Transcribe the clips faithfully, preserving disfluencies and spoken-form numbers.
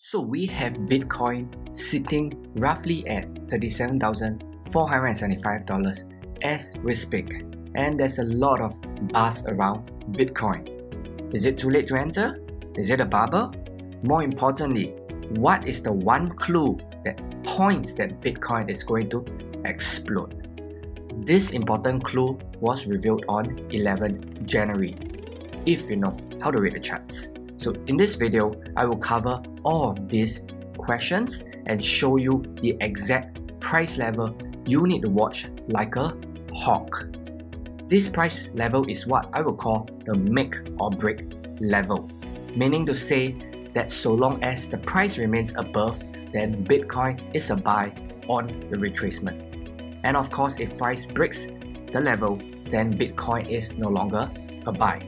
So we have Bitcoin sitting roughly at thirty-seven thousand four hundred seventy-five dollars as we speak, and there's a lot of buzz around Bitcoin. Is it too late to enter? Is it a bubble? More importantly, what is the one clue that points that Bitcoin is going to explode? This important clue was revealed on eleventh January, if you know how to read the charts. So in this video, I will cover all of these questions and show you the exact price level you need to watch like a hawk. This price level is what I will call the make or break level, meaning to say that so long as the price remains above, then Bitcoin is a buy on the retracement. And of course, if price breaks the level, then Bitcoin is no longer a buy.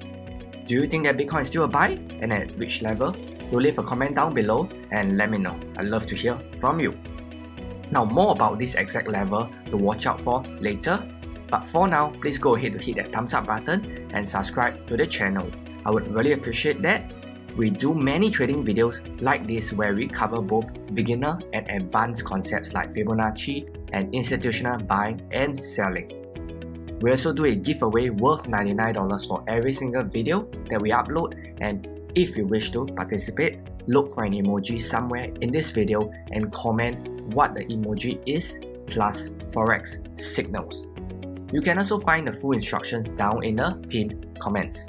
Do you think that Bitcoin is still a buy, and at which level? Do leave a comment down below and let me know. I'd love to hear from you. Now, more about this exact level to watch out for later. But for now, please go ahead to hit that thumbs up button and subscribe to the channel. I would really appreciate that. We do many trading videos like this where we cover both beginner and advanced concepts like Fibonacci and institutional buying and selling. We also do a giveaway worth ninety-nine dollars for every single video that we upload, and if you wish to participate, look for an emoji somewhere in this video and comment what the emoji is plus Forex signals. You can also find the full instructions down in the pinned comments.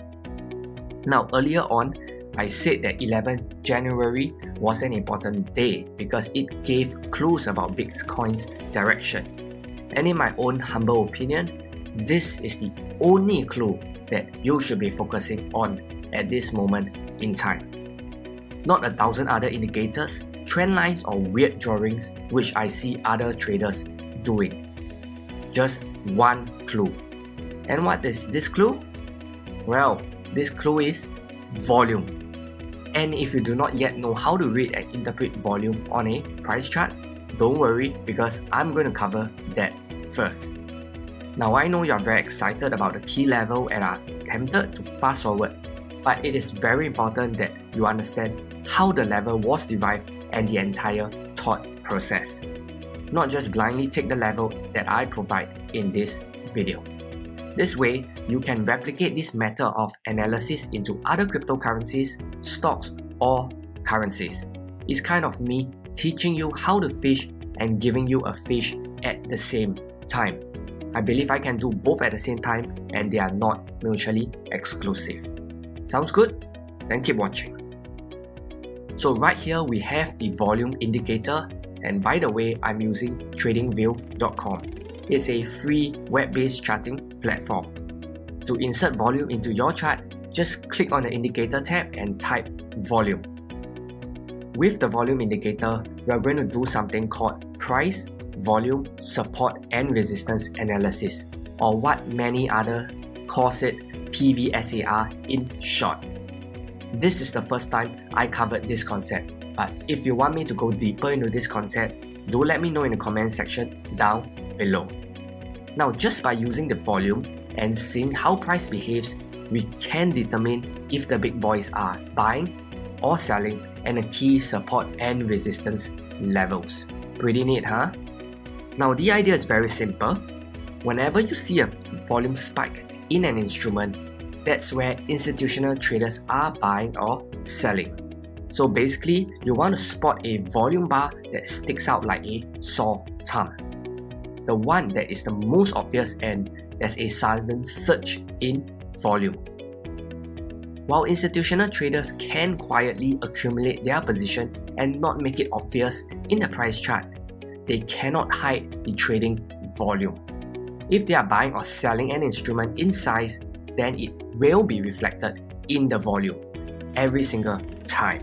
Now, earlier on, I said that eleventh January was an important day because it gave clues about Bitcoin's direction. And in my own humble opinion, this is the only clue that you should be focusing on at this moment in time. Not a thousand other indicators, trend lines or weird drawings which I see other traders doing. Just one clue. And what is this clue? Well, this clue is volume. And if you do not yet know how to read and interpret volume on a price chart, don't worry because I'm going to cover that first. Now, I know you're very excited about the key level and are tempted to fast forward, but it is very important that you understand how the level was derived and the entire thought process. Not just blindly take the level that I provide in this video. This way, you can replicate this method of analysis into other cryptocurrencies, stocks, or currencies. It's kind of me teaching you how to fish and giving you a fish at the same time. I believe I can do both at the same time and they are not mutually exclusive. Sounds good? Then keep watching. So right here we have the volume indicator, and by the way, I'm using trading view dot com. It's a free web-based charting platform. To insert volume into your chart, just click on the indicator tab and type volume. With the volume indicator, we are going to do something called price, volume, support and resistance analysis, or what many other calls it P V S A R in short. This is the first time I covered this concept, but if you want me to go deeper into this concept, do let me know in the comment section down below. Now, just by using the volume and seeing how price behaves, we can determine if the big boys are buying or selling and the key support and resistance levels. Pretty neat, huh? Now, the idea is very simple. Whenever you see a volume spike in an instrument, that's where institutional traders are buying or selling. So basically, you want to spot a volume bar that sticks out like a sore thumb. The one that is the most obvious and there's a sudden surge in volume. While institutional traders can quietly accumulate their position and not make it obvious in the price chart, they cannot hide the trading volume. If they are buying or selling an instrument in size, then it will be reflected in the volume every single time.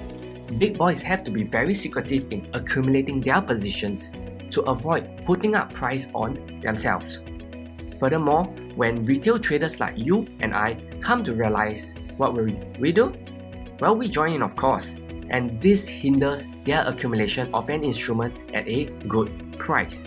Big boys have to be very secretive in accumulating their positions to avoid putting up price on themselves. Furthermore, when retail traders like you and I come to realize what we, we do, well, we join in, of course, and this hinders their accumulation of an instrument at a good price.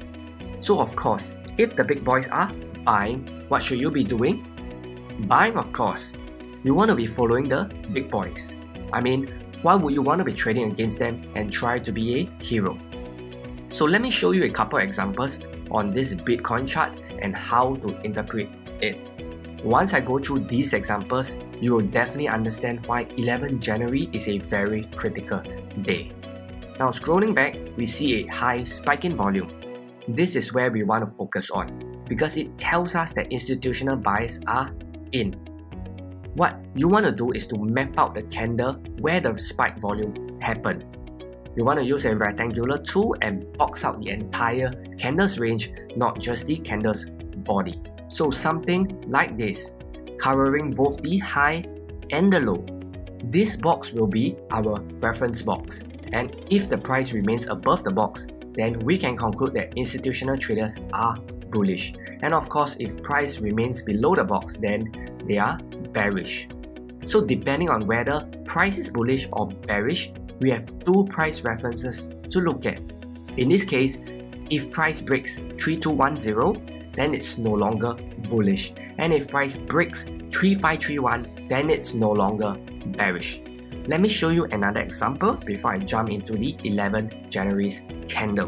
So of course, if the big boys are buying, what should you be doing? Buying, of course. You want to be following the big boys. I mean, why would you want to be trading against them and try to be a hero? So let me show you a couple examples on this Bitcoin chart and how to interpret it. Once I go through these examples, you will definitely understand why eleventh January is a very critical day. Now scrolling back, we see a high spike in volume. This is where we want to focus on because it tells us that institutional buyers are in. What you want to do is to map out the candle where the spike volume happened. You want to use a rectangular tool and box out the entire candles range, not just the candle's body. So something like this, covering both the high and the low. This box will be our reference box, and if the price remains above the box, then we can conclude that institutional traders are bullish. And of course, if price remains below the box, then they are bearish. So depending on whether price is bullish or bearish, we have two price references to look at. In this case, if price breaks three two one zero, then it's no longer bullish. And if price breaks three five three one, then it's no longer bearish. Let me show you another example before I jump into the eleventh January's candle.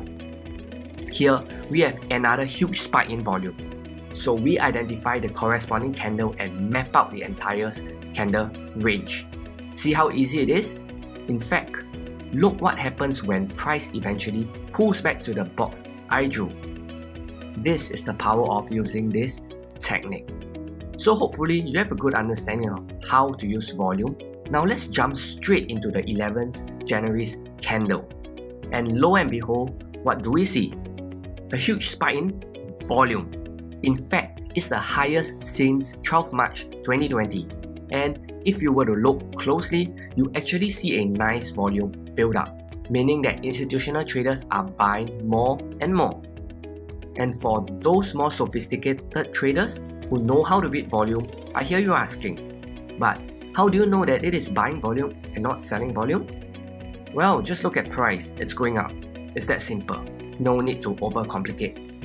Here, we have another huge spike in volume. So we identify the corresponding candle and map out the entire candle range. See how easy it is? In fact, look what happens when price eventually pulls back to the box I drew. This is the power of using this technique. So hopefully you have a good understanding of how to use volume. Now let's jump straight into the eleventh January's candle. And lo and behold, what do we see? A huge spike in volume. In fact, it's the highest since twelfth March twenty twenty. And if you were to look closely, you actually see a nice volume build up, meaning that institutional traders are buying more and more. And for those more sophisticated traders who know how to read volume, I hear you asking, but how do you know that it is buying volume and not selling volume? Well, just look at price, it's going up. It's that simple. No need to overcomplicate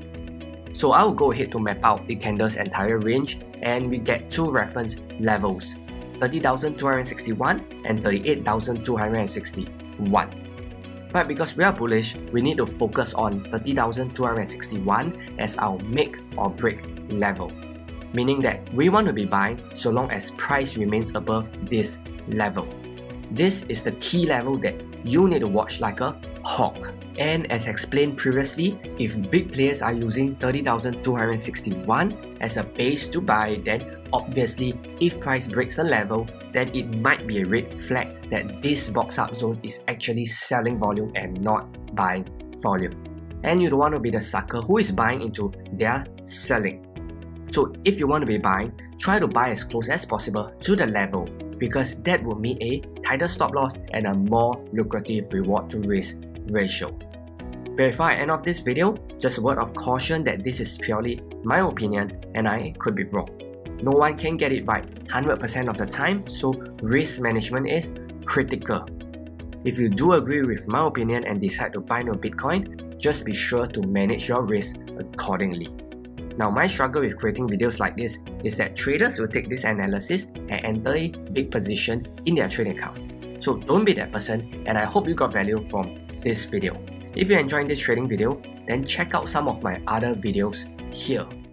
it. So I will go ahead to map out the candle's entire range, and we get two reference levels, thirty thousand two hundred sixty-one and thirty-eight thousand two hundred sixty-one. But because we are bullish, we need to focus on thirty thousand two hundred sixty-one as our make or break level, meaning that we want to be buying so long as price remains above this level. This is the key level that you need to watch like a hawk. And as explained previously, if big players are using thirty thousand two hundred sixty-one as a base to buy, then obviously if price breaks the level, then it might be a red flag that this box up zone is actually selling volume and not buying volume. And you don't want to be the sucker who is buying into their selling. So if you want to be buying, try to buy as close as possible to the level, because that will mean a tighter stop loss and a more lucrative reward to risk ratio. Before I end off this video, just a word of caution that this is purely my opinion and I could be wrong. No one can get it right one hundred percent of the time, so risk management is critical. If you do agree with my opinion and decide to buy no Bitcoin, just be sure to manage your risk accordingly. Now, my struggle with creating videos like this is that traders will take this analysis and enter a big position in their trading account. So don't be that person, and I hope you got value from this video. If you're enjoying this trading video, then check out some of my other videos here.